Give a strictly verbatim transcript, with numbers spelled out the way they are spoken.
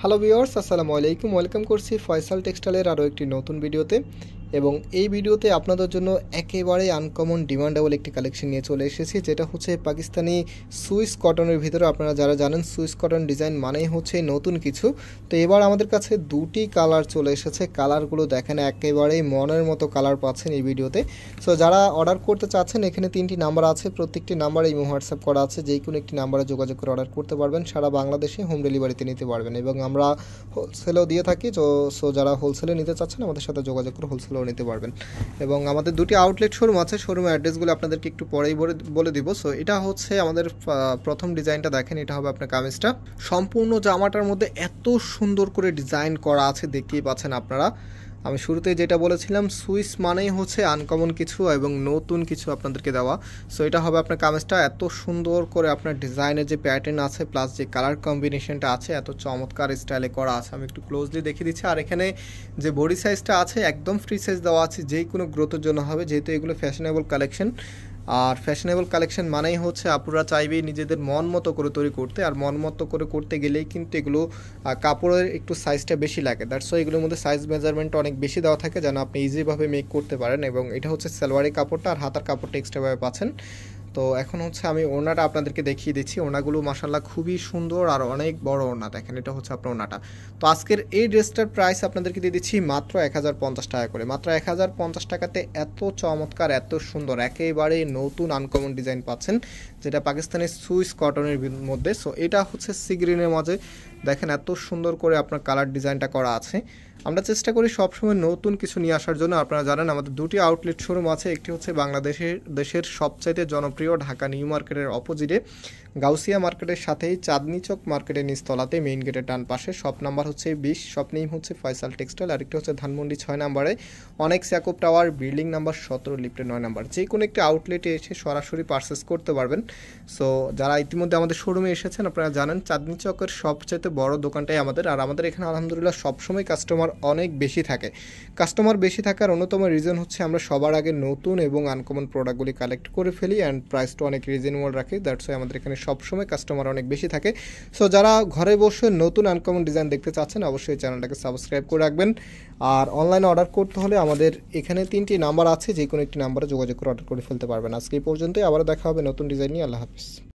Hello viewers, আসসালামু আলাইকুম। Welcome করছি ফয়সাল টেক্সটাইলের আরও একটি নতুন ভিডিওতে। এবং এই ভিডিওতে আপনাদের জন্য একেবারে আনকমন ডিমান্ডেবল একটি কালেকশন নিয়ে চলে এসেছি, যেটা হচ্ছে পাকিস্তানি সুইস কটনের ভিতরে। আপনারা যারা জানেন সুইস কটন ডিজাইন মানেই হচ্ছে নতুন কিছু। তো এবার আমাদের কাছে দুটি কালার চলে এসেছে। কালারগুলো দেখেন একেবারেই মনের মতো কালার পাচ্ছেন এই ভিডিওতে। সো যারা অর্ডার করতে চাচ্ছেন, এখানে তিনটি নাম্বার আছে, প্রত্যেকটি নাম্বারে ইমো হোয়াটসঅ্যাপ করা আছে, যে কোনো একটি নাম্বারে যোগাযোগ করে অর্ডার করতে পারবেন। সারা বাংলাদেশে হোম ডেলিভারিতে নিতে পারবেন এবং আমরা হোলসেলও দিয়ে থাকি। তো সো যারা হোলসেলে নিতে চাচ্ছেন আমাদের সাথে যোগাযোগ করে হোলসেলেও নিতে পারবেন। এবং আমাদের দুটি আউটলেট শোরুম আছে, শোরুমের অ্যাড্রেসগুলো আপনাদেরকে একটু পরেই বলে দিব। সো এটা হচ্ছে আমাদের প্রথম ডিজাইনটা, দেখেন এটা হবে আপনার কামিজটা। সম্পূর্ণ জামাটার মধ্যে এত সুন্দর করে ডিজাইন করা আছে, দেখতেই পাচ্ছেন আপনারা। আমি শুরুতে যেটা বলেছিলাম, সুইস মানেই হচ্ছে আনকমন কিছু এবং নতুন কিছু আপনাদেরকে দেওয়া। সো এটা হবে আপনার কামিজটা। এত সুন্দর করে আপনার ডিজাইনের যে প্যাটার্ন আছে প্লাস যে কালার কম্বিনেশনটা আছে, এত চমৎকার স্টাইলে করা আছে। আমি একটু ক্লোজলি দেখিয়ে দিচ্ছি। আর এখানে যে বডি সাইজটা আছে একদম ফ্রি সাইজ দেওয়া আছে, যে কোনো গ্রোথের জন্য হবে, যেহেতু এগুলো ফ্যাশনেবল কালেকশন। আর ফ্যাশনেবল কালেকশন মানেই হচ্ছে আপুরা চাইবে নিজেদের মন মতো করে তৈরি করতে, আর মন মতো করে করতে গেলেই কিন্তু এগুলো কাপড়ের একটু সাইজটা বেশি লাগে। দ্যাটস ওয়াই এগুলোর মধ্যে সাইজ মেজারমেন্ট অনেক বেশি দেওয়া থাকে, যেন আপনি ইজিভাবে মেক করতে পারেন। এবং এটা হচ্ছে সালোয়ারি কাপড়টা, আর হাতার কাপড়টা এক্সট্রাভাবে পাচ্ছেন। তো এখন হচ্ছে আমি ওড়নাটা আপনাদেরকে দেখিয়ে দিচ্ছি। ওড়নাগুলো মাশাআল্লাহ খুবই সুন্দর আর অনেক বড় ওড়না, দেখেন এটা হচ্ছে আপনার ওড়নাটা। তো আজকের এই ড্রেসটার প্রাইস আপনাদেরকে দিয়ে দিচ্ছি মাত্র এক হাজার পঞ্চাশ টাকা করে। মাত্র এক হাজার পঞ্চাশ টাকাতে এত চমৎকার এত সুন্দর একেবারে নতুন আনকমন ডিজাইন পাচ্ছেন, যেটা পাকিস্তানি সুইস কটনের মধ্যে। সো এটা হচ্ছে সি গ্রিনের মাঝে, দেখেন এত সুন্দর করে আপনার কালার ডিজাইনটা করা আছে। আমরা চেষ্টা করি সবসময় নতুন কিছু নিয়ে আসার জন্য। আপনারা জানেন আমাদের দুটি আউটলেট শোরুম আছে। একটি হচ্ছে বাংলাদেশের দেশের সবচাইতে জনপ্রিয় ঢাকা নিউ মার্কেটের অপোজিটে গাউসিয়া মার্কেটের সাথেই চাঁদনি চক মার্কেটের নিচতলাতে মেইন গেটের ডান পাশে। শপ নাম্বার হচ্ছে বিশ, শপ নেম হচ্ছে ফয়সাল টেক্সটাইল। আরেকটি হচ্ছে ধানমন্ডি ছয় নাম্বারে অনেক স্যাকোপ টাওয়ার, বিল্ডিং নাম্বার সতেরো, লিফটে নয় নাম্বার। যে কোনো একটি আউটলেটে এসে সরাসরি পারচেস করতে পারবেন। সো যারা ইতিমধ্যে আমাদের শোরুমে এসেছেন আপনারা জানেন চাঁদনি চকের সবচাইতে বড় দোকানটাই আমাদের। আর আমাদের এখানে আলহামদুলিল্লাহ সবসময় কাস্টমার অনেক বেশি থাকে। কাস্টমার বেশি থাকার অন্যতম রিজন হচ্ছে আমরা সবার আগে নতুন এবং আনকমন প্রোডাক্টগুলি কালেক্ট করে ফেলি অ্যান্ড প্রাইসটা অনেক রিজনেবল রাখি। দ্যাটস ওয়াই আমাদের এখানে সবসময় কাস্টমার অনেক বেশি থাকে। সো যারা ঘরে বসে নতুন আনকমন ডিজাইন দেখতে চাচ্ছেন অবশ্যই চ্যানেলটাকে সাবস্ক্রাইব করে রাখবেন। আর অনলাইনে অর্ডার করতে হলে আমাদের এখানে তিনটি নাম্বার আছে, যে কোনো একটি নাম্বারে যোগাযোগ করে অর্ডার করে ফেলতে পারবেন। আজকে এই পর্যন্তই, আবারও দেখা হবে নতুন ডিজাইন নিয়ে। আল্লাহ হাফিজ।